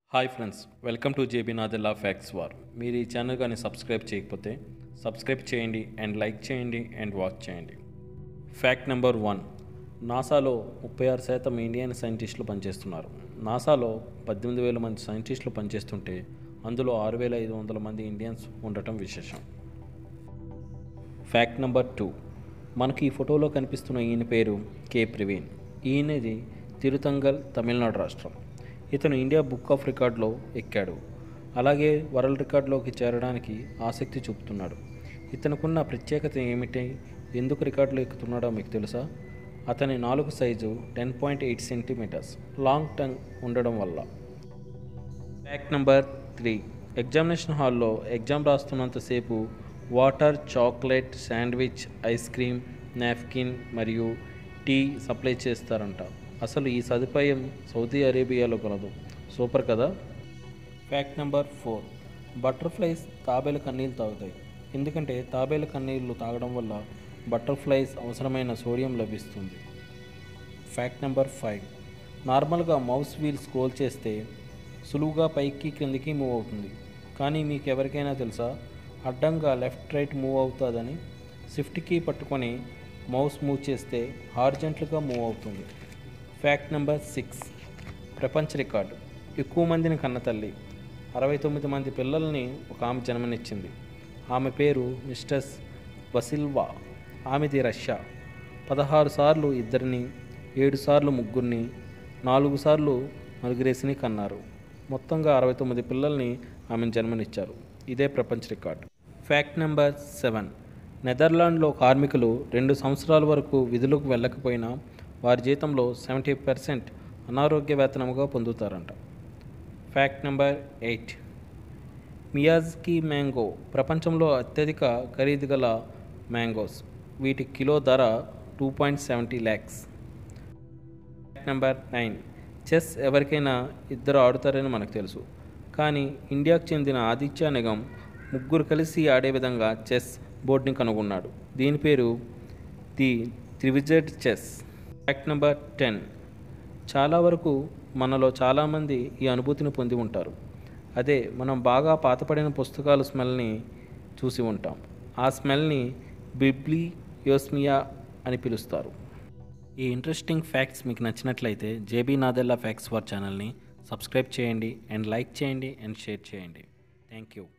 Hi friends, welcome to JB Nadella facts war. మీరు ఈ channel కానీ సబ్స్క్రైబ్ చేయకపోతే సబ్స్క్రైబ్ చేయండి అండ్ లైక్ చేయండి అండ్ వాచ్ చేయండి. Fact number 1. నాసాలో 36% ఇండియన్ సైంటిస్టులు పనిచేస్తున్నారు. నాసాలో 18,000 మంది సైంటిస్టులు పనిచేస్తుంటే అందులో 6,500 మంది ఇండియన్స్ ఉండటం విశేషం. Fact number 2. మనకి ఈ ఫోటోలో కనిపిస్తున్న ఈయన పేరు కే ప్రవీణ్. ఈయనది తిరుతంగల్, తమిళనాడు రాష్ట్రం. ఇతను ఇండియా బుక్ ఆఫ్ రికార్డ్లో ఎక్కాడు. అలాగే వరల్డ్ రికార్డులోకి చేరడానికి ఆసక్తి చూపుతున్నాడు. ఇతనుకున్న ప్రత్యేకత ఏమిటి, ఎందుకు రికార్డులో ఎక్కుతున్నాడో మీకు తెలుసా? అతని నాలుగు సైజు 10.8 సెంటీమీటర్స్, లాంగ్ టంగ్ ఉండడం వల్ల. Fact number 3. ఎగ్జామినేషన్ హాల్లో ఎగ్జామ్ రాస్తున్నంతసేపు water, chocolate, sandwich, ice cream, napkin మరియు టీ సప్లై చేస్తారంట. అసలు ఈ సదుపాయం సౌదీ అరేబియాలో కలదు. సూపర్ కదా. Fact number 4. బటర్ఫ్లైస్ తాబేలు కన్నీళ్ళు తాగుతాయి. ఎందుకంటే తాబేలు కన్నీళ్ళు తాగడం వల్ల బటర్ఫ్లైస్ అవసరమైన సోడియం లభిస్తుంది. Fact number 5. నార్మల్గా మౌస్ వీల్ స్క్రోల్ చేస్తే సులువుగా పైకి క్రిందికి మూవ్ అవుతుంది. కానీ మీకు ఎవరికైనా తెలుసా, అడ్డంగా లెఫ్ట్ రైట్ మూవ్ అవుతుందని? షిఫ్ట్ కీ పట్టుకొని మౌస్ మూవ్ చేస్తే హారిజంటల్గా మూవ్ అవుతుంది. Fact number 6. ప్రపంచ రికార్డు. ఎక్కువ మందిని కన్న తల్లి. 69 మంది పిల్లల్ని ఒక ఆమె జన్మనిచ్చింది. ఆమె పేరు మిస్టర్స్ వసిల్వా. ఆమెది రష్యా. 16 సార్లు ఇద్దరిని, 7 సార్లు ముగ్గురిని, 4 సార్లు నలుగురేసిని కన్నారు. మొత్తంగా 69 పిల్లల్ని ఆమెను జన్మనిచ్చారు. ఇదే ప్రపంచ రికార్డు. Fact number 7. నెదర్లాండ్లో కార్మికులు 2 సంవత్సరాల వరకు విధులకు వెళ్ళకపోయినా వారి జీతంలో 70% అనారోగ్య వేతనముగా పొందుతారంట. Fact number 8. మియాజ్కి మ్యాంగో ప్రపంచంలో అత్యధిక ఖరీదు గల మ్యాంగోస్. వీటి కిలో ధర 2.70 lakhs. Fact number 9. చెస్ ఎవరికైనా ఇద్దరు ఆడుతారని మనకు తెలుసు. కానీ ఇండియాకు చెందిన ఆదిత్య నిగమ్ ముగ్గురు కలిసి ఆడే విధంగా చెస్ బోర్డుని కనుగొన్నాడు. దీని పేరు ది త్రివిజెడ్ చెస్. Fact number 10. చాలా వరకు మనలో చాలామంది ఈ అనుభూతిని పొంది ఉంటారు. అదే మనం బాగా పాతపడిన పుస్తకాల స్మెల్ని చూసి ఉంటాం. ఆ స్మెల్ని బిబ్లియోస్మియా అని పిలుస్తారు. ఈ ఇంట్రెస్టింగ్ ఫ్యాక్ట్స్ మీకు నచ్చినట్లయితే జేబీ నాదెల్లా ఫ్యాక్ట్స్ వార్ ఛానల్ని సబ్స్క్రైబ్ చేయండి అండ్ లైక్ చేయండి అండ్ షేర్ చేయండి. Thank you.